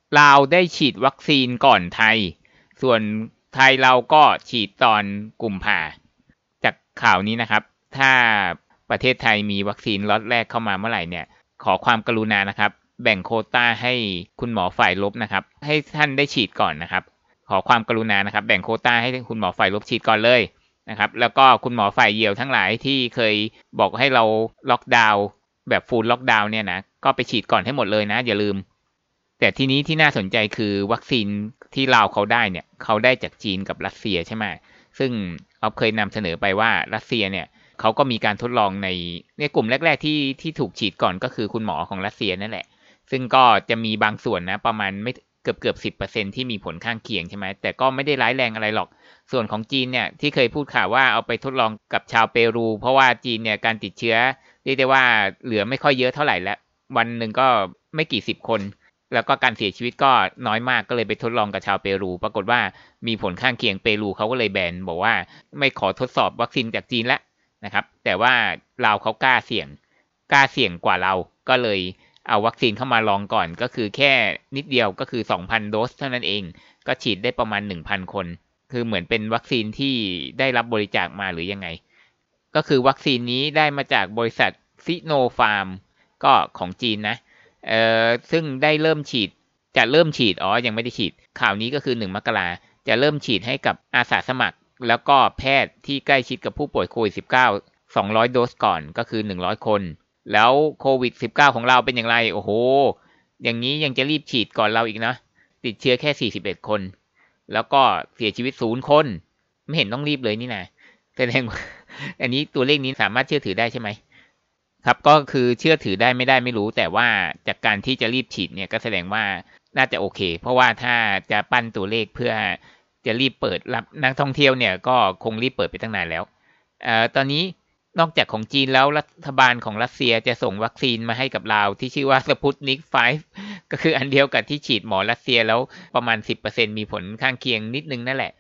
ลาวได้ฉีดวัคซีนก่อนไทยส่วนไทยเราก็ฉีดตอนกุมภาจากข่าวนี้นะครับถ้าประเทศไทยมีวัคซีนล็อตแรกเข้ามาเมื่อไหร่เนี่ยขอความกรุณานะครับแบ่งโควต้าให้คุณหมอฝ่ายลบนะครับให้ท่านได้ฉีดก่อนนะครับขอความกรุณานะครับแบ่งโควต้าให้คุณหมอฝ่ายลบฉีดก่อนเลยนะครับแล้วก็คุณหมอฝ่ายเหยี่ยวทั้งหลายที่เคยบอกให้เราล็อกดาวน์แบบฟูลล็อกดาวน์เนี่ยนะก็ไปฉีดก่อนให้หมดเลยนะอย่าลืมแต่ทีนี้ที่น่าสนใจคือวัคซีนที่ลาวเขาได้เนี่ยเขาได้จากจีนกับรัสเซียใช่ไหมซึ่งเราเคยนำเสนอไปว่ารัสเซียเนี่ยเขาก็มีการทดลองในกลุ่มแรกๆที่ถูกฉีดก่อนก็คือคุณหมอของรัสเซียนั่นแหละซึ่งก็จะมีบางส่วนนะประมาณไม่เกือบ10%ที่มีผลข้างเคียงใช่ไหมแต่ก็ไม่ได้ร้ายแรงอะไรหรอกส่วนของจีนเนี่ยที่เคยพูดข่าวว่าเอาไปทดลองกับชาวเปรูเพราะว่าจีนเนี่ยการติดเชื้อเรียกได้ว่าเหลือไม่ค่อยเยอะเท่าไหร่แล้ววันหนึ่งก็ไม่กี่สิบคนแล้วก็การเสียชีวิตก็น้อยมากก็เลยไปทดลองกับชาวเปรูปรากฏว่ามีผลข้างเคียงเปรูเขาก็เลยแบนบอกว่าไม่ขอทดสอบวัคซีนจากจีนแล้วนะครับแต่ว่าเราเขากล้าเสี่ยงกว่าเราก็เลยเอาวัคซีนเข้ามาลองก่อนก็คือแค่นิดเดียวก็คือ 2,000 โดสเท่านั้นเองก็ฉีดได้ประมาณ 1,000 คนคือเหมือนเป็นวัคซีนที่ได้รับบริจาคมาหรือยังไงก็คือวัคซีนนี้ได้มาจากบริษัทซิโนฟาร์มก็ของจีนนะซึ่งได้เริ่มฉีดจะเริ่มฉีดยังไม่ได้ฉีดข่าวนี้ก็คือ1 มกราจะเริ่มฉีดให้กับอาสาสมัครแล้วก็แพทย์ที่ใกล้ชิดกับผู้ป่วยโควิด-19 200 โดสก่อนก็คือ100คนแล้วโควิด-19 ของเราเป็นอย่างไรโอ้โหอย่างนี้ยังจะรีบฉีดก่อนเราอีกนะติดเชื้อแค่41คนแล้วก็เสียชีวิต0คนไม่เห็นต้องรีบเลยนี่นะแสดงว่าอันนี้ตัวเลขนี้สามารถเชื่อถือได้ใช่ไหมครับก็คือเชื่อถือได้ไม่ได้ไม่รู้แต่ว่าจากการที่จะรีบฉีดเนี่ยก็แสดงว่าน่าจะโอเคเพราะว่าถ้าจะปั้นตัวเลขเพื่อจะรีบเปิดรับนักท่องเที่ยวเนี่ยก็คงรีบเปิดไปตั้งนานแล้วตอนนี้นอกจากของจีนแล้วรัฐบาลของรัสเซียจะส่งวัคซีนมาให้กับเราที่ชื่อว่าสปุตนิก5ก็คืออันเดียวกับที่ฉีดหมอรัสเซียแล้วประมาณ 10% มีผลข้างเคียงนิดนึงนั่นแหละ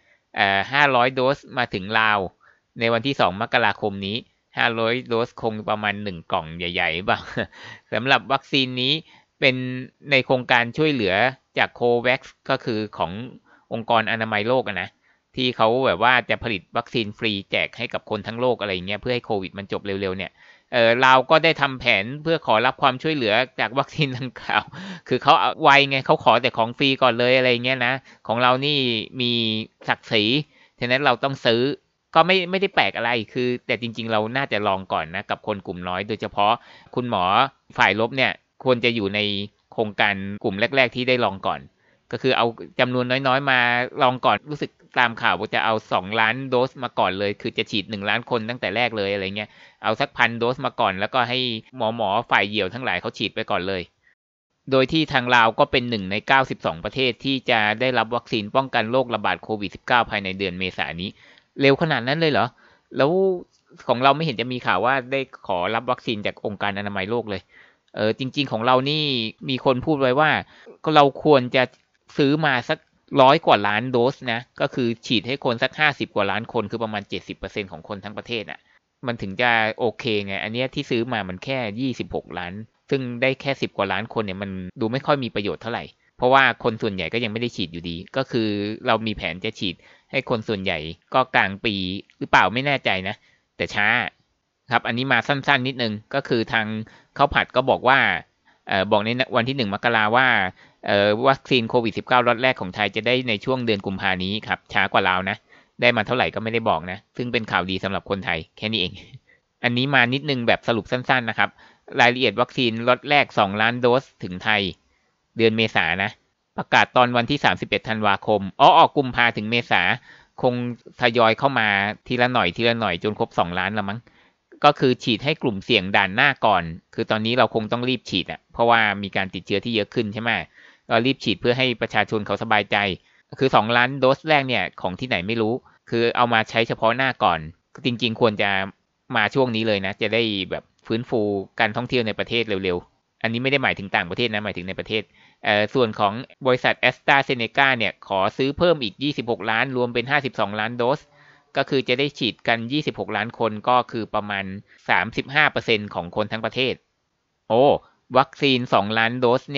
500 โดสมาถึงลาวในวันที่2 มกราคมนี้500 โดสคงประมาณ1กล่องใหญ่ๆบ้างสำหรับวัคซีนนี้เป็นในโครงการช่วยเหลือจากโคแว็กซ์ก็คือขององค์กรอนามัยโลกนะที่เขาแบบว่าจะผลิตวัคซีนฟรีแจกให้กับคนทั้งโลกอะไรเงี้ยเพื่อให้โควิดมันจบเร็วๆเนี่ยเราก็ได้ทำแผนเพื่อขอรับความช่วยเหลือจากวัคซีนดังกล่าวคือเขาไวไงเขาขอแต่ของฟรีก่อนเลยอะไรเงี้ยนะของเรานี่มีศักดิ์ศรีฉะนั้นเราต้องซื้อก็ไม่ได้แปลกอะไรคือแต่จริงๆเราน่าจะลองก่อนนะกับคนกลุ่มน้อยโดยเฉพาะคุณหมอฝ่ายลบเนี่ยควรจะอยู่ในโครงการกลุ่มแรกๆที่ได้ลองก่อนก็คือเอาจำนวนน้อยๆมาลองก่อนรู้สึกตามข่าวว่าจะเอา2 ล้านโดสมาก่อนเลยคือจะฉีด1 ล้านคนตั้งแต่แรกเลยอะไรเงี้ยเอาสัก1,000 โดสมาก่อนแล้วก็ให้หมอฝ่ายเหยี่ยวทั้งหลายเขาฉีดไปก่อนเลยโดยที่ทางลาวก็เป็น1ใน92ประเทศที่จะได้รับวัคซีนป้องกันโรคระบาดโควิด-19 ภายในเดือนเมษายนนี้เร็วขนาดนั้นเลยเหรอแล้วของเราไม่เห็นจะมีข่าวว่าได้ขอรับวัคซีนจากองค์การอนามัยโลกเลยจริงๆของเรานี่มีคนพูดไว้ว่าเราควรจะซื้อมาสัก100 กว่าล้านโดสนะก็คือฉีดให้คนสัก50 กว่าล้านคนคือประมาณ70%ของคนทั้งประเทศอ่ะมันถึงจะโอเคไงอันนี้ที่ซื้อมามันแค่26 ล้านซึ่งได้แค่10 กว่าล้านคนเนี่ยมันดูไม่ค่อยมีประโยชน์เท่าไหร่เพราะว่าคนส่วนใหญ่ก็ยังไม่ได้ฉีดอยู่ดีก็คือเรามีแผนจะฉีดให้คนส่วนใหญ่ก็กลางปีหรือเปล่าไม่แน่ใจนะแต่ช้าครับอันนี้มาสั้นๆนิดนึงก็คือทางข้าวผัดก็บอกว่าบอกในวันที่1 มกราว่าวัคซีนโควิด-19 ล็อตแรกของไทยจะได้ในช่วงเดือนกุมภานี้ครับช้ากว่าลาวนะได้มาเท่าไหร่ก็ไม่ได้บอกนะซึ่งเป็นข่าวดีสำหรับคนไทยแค่นี้เองอันนี้มานิดนึงแบบสรุปสั้นๆนะครับรายละเอียดวัคซีนล็อตแรก2 ล้านโดสถึงไทยเดือนเมษายนนะประกาศตอนวันที่31 ธันวาคมออกกุมภาถึงเมษาคงทยอยเข้ามาทีละหน่อยจนครบ2 ล้านแล้วมั้งก็คือฉีดให้กลุ่มเสี่ยงด่านหน้าก่อนคือตอนนี้เราคงต้องรีบฉีดอ่ะเพราะว่ามีการติดเชื้อที่เยอะขึ้นใช่ไหมก็รีบฉีดเพื่อให้ประชาชนเขาสบายใจคือ2 ล้านโดสแรกเนี่ยของที่ไหนไม่รู้คือเอามาใช้เฉพาะหน้าก่อนจริงๆควรจะมาช่วงนี้เลยนะจะได้แบบฟื้นฟูการท่องเที่ยวในประเทศเร็วๆอันนี้ไม่ได้หมายถึงต่างประเทศนะหมายถึงในประเทศส่วนของบริษัทแอสตราเซเนกาเนี่ยขอซื้อเพิ่มอีก26 ล้านรวมเป็น52 ล้านโดสก็คือจะได้ฉีดกัน26 ล้านคนก็คือประมาณ 35% ของคนทั้งประเทศโอ้วัคซีน2 ล้านโดสเนี่ย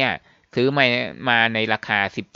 ซื้อมาในราคา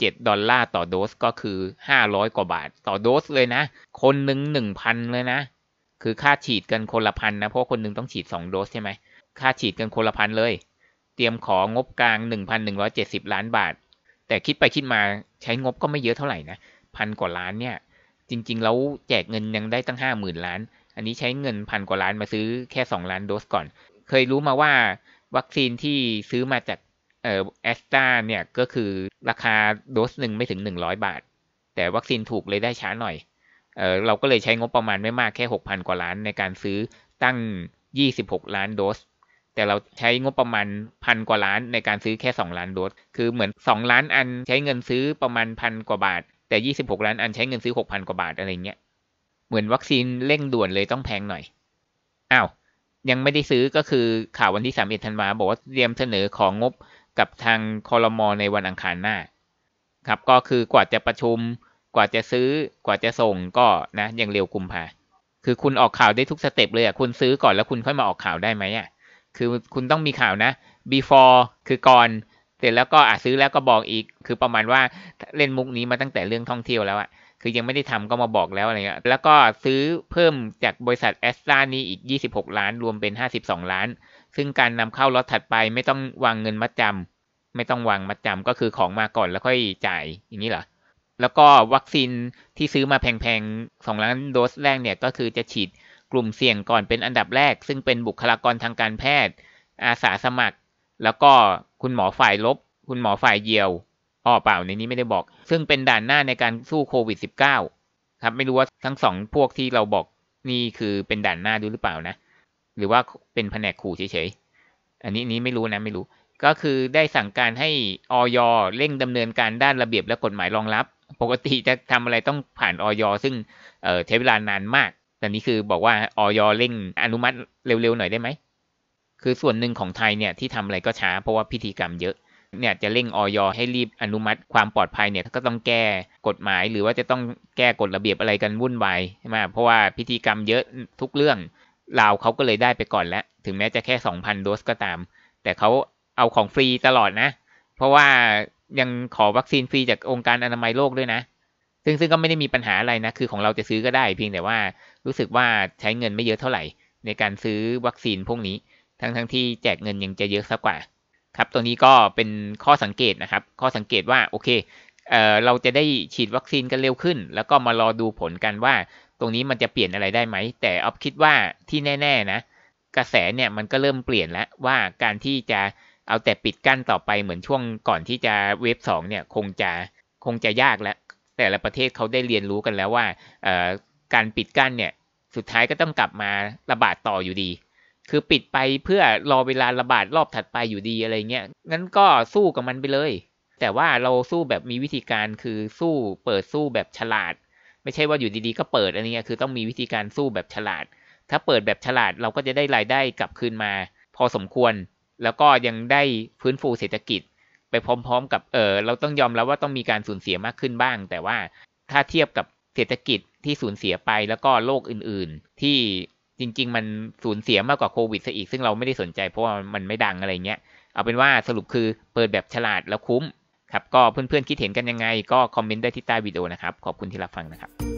$17ต่อโดสก็คือ500กว่าบาทต่อโดสเลยนะคนหนึ่ง 1,000 เลยนะคือค่าฉีดกันคนละพันนะเพราะคนหนึ่งต้องฉีด2โดสใช่ไหมค่าฉีดกันคนละพันเลยเตรียมของงบกลาง 1,170 ล้านบาทแต่คิดไปคิดมาใช้งบก็ไม่เยอะเท่าไหร่นะพันกว่าล้านเนี่ยจริงๆแล้วแจกเงินยังได้ตั้ง 50,000 ล้านอันนี้ใช้เงินพันกว่าล้านมาซื้อแค่2ล้านโดสก่อนเคยรู้มาว่าวัคซีนที่ซื้อมาจากแอสตราเนี่ยก็คือราคาโดสหนึ่งไม่ถึง100บาทแต่วัคซีนถูกเลยได้ช้าหน่อยเราก็เลยใช้งบประมาณไม่มากแค่ 6,000 กว่าล้านในการซื้อตั้ง26ล้านโดสแต่เราใช้งบประมาณพันกว่าล้านในการซื้อแค่2ล้านโดสคือเหมือน2ล้านอันใช้เงินซื้อประมาณพันกว่าบาทแต่26ล้านอันใช้เงินซื้อ 6,000 กว่าบาทอะไรเงี้ยเหมือนวัคซีนเร่งด่วนเลยต้องแพงหน่อยอ้าวยังไม่ได้ซื้อก็คือข่าววันที่31ธันวาบอกว่าเตรียมเสนอของงบกับทางครม.ในวันอังคารหน้าครับก็คือกว่าจะประชุมกว่าจะซื้อกว่าจะส่งก็นะยังเร็วกุมภาคือคุณออกข่าวได้ทุกสเต็ปเลยอ่ะคุณซื้อก่อนแล้วคุณค่อยมาออกข่าวได้ไหมอ่ะคือคุณต้องมีข่าวนะ before คือก่อนเสร็จแล้วก็ซื้อแล้วก็บอกอีกคือประมาณว่าเล่นมุกนี้มาตั้งแต่เรื่องท่องเที่ยวแล้วอ่ะคือยังไม่ได้ทำก็มาบอกแล้วอะไรเงี้ยแล้วก็ซื้อเพิ่มจากบริษัทแอสตรานี้อีก26ล้านรวมเป็น52ล้านซึ่งการนำเข้าล็อตถัดไปไม่ต้องวางเงินมัดจำไม่ต้องวางมัดจำก็คือของมาก่อนแล้วค่อยจ่ายอย่างนี้เหรอแล้วก็วัคซีนที่ซื้อมาแพงๆ2ล้านโดสแรกเนี่ยก็คือจะฉีดกลุ่มเสี่ยงก่อนเป็นอันดับแรกซึ่งเป็นบุคลากรทางการแพทย์อาสาสมัครแล้วก็คุณหมอฝ่ายลบคุณหมอฝ่ายเยียวเปล่าในนี้ไม่ได้บอกซึ่งเป็นด่านหน้าในการสู้โควิด -19 ครับไม่รู้ว่าทั้งสองพวกที่เราบอกนี่คือเป็นด่านหน้าด้วยหรือเปล่านะหรือว่าเป็นแผนกขู่เฉยๆอันนี้ไม่รู้นะไม่รู้ก็คือได้สั่งการให้อย.เร่งดำเนินการด้านระเบียบและกฎหมายรองรับปกติจะทำอะไรต้องผ่านอย.ซึ่งใช้เวลานานมากแต่นี้คือบอกว่าอย.เร่งอนุมัติเร็วๆหน่อยได้ไหมคือส่วนหนึ่งของไทยเนี่ยที่ทำอะไรก็ช้าเพราะว่าพิธีกรรมเยอะเนี่ยจะเร่งอย.ให้รีบอนุมัติความปลอดภัยเนี่ยก็ต้องแก้กฎหมายหรือว่าจะต้องแก้กฎระเบียบอะไรกันวุ่นวายใช่ไหมเพราะว่าพิธีกรรมเยอะทุกเรื่องลาวเขาก็เลยได้ไปก่อนแล้วถึงแม้จะแค่ 2,000 โดสก็ตามแต่เขาเอาของฟรีตลอดนะเพราะว่ายังขอวัคซีนฟรีจากองค์การอนามัยโลกด้วยนะซึ่งก็ไม่ได้มีปัญหาอะไรนะคือของเราจะซื้อก็ได้เพียงแต่ว่ารู้สึกว่าใช้เงินไม่เยอะเท่าไหร่ในการซื้อวัคซีนพวกนี้ทั้งที่แจกเงินยังจะเยอะสักกว่าครับตัวนี้ก็เป็นข้อสังเกตนะครับข้อสังเกตว่าโอเคเราจะได้ฉีดวัคซีนกันเร็วขึ้นแล้วก็มารอดูผลกันว่าตรงนี้มันจะเปลี่ยนอะไรได้ไหมแต่ออฟคิดว่าที่แน่ๆนะกระแสเนี่ยมันก็เริ่มเปลี่ยนแล้วว่าการที่จะเอาแต่ปิดกั้นต่อไปเหมือนช่วงก่อนที่จะเวฟ2เนี่ยคงจะยากแล้วแต่ละประเทศเขาได้เรียนรู้กันแล้วว่าการปิดกั้นเนี่ยสุดท้ายก็ต้องกลับมาระบาดต่ออยู่ดีคือปิดไปเพื่อรอเวลาระบาดรอบถัดไปอยู่ดีอะไรเงี้ยงั้นก็สู้กับมันไปเลยแต่ว่าเราสู้แบบมีวิธีการคือเปิดสู้แบบฉลาดไม่ใช่ว่าอยู่ดีๆก็เปิดอะไรเงี้ยคือต้องมีวิธีการสู้แบบฉลาดถ้าเปิดแบบฉลาดเราก็จะได้รายได้กลับคืนมาพอสมควรแล้วก็ยังได้ฟื้นฟูเศรษฐกิจไปพร้อมๆกับเราต้องยอมรับว่าต้องมีการสูญเสียมากขึ้นบ้างแต่ว่าถ้าเทียบกับเศรษฐกิจที่สูญเสียไปแล้วก็โรคอื่นๆที่จริงๆมันสูญเสียมากกว่าโควิดซะอีกซึ่งเราไม่ได้สนใจเพราะว่ามันไม่ดังอะไรเงี้ยเอาเป็นว่าสรุปคือเปิดแบบฉลาดแล้วคุ้มครับก็เพื่อนๆคิดเห็นกันยังไงก็คอมเมนต์ได้ที่ใต้วิดีโอนะครับขอบคุณที่รับฟังนะครับ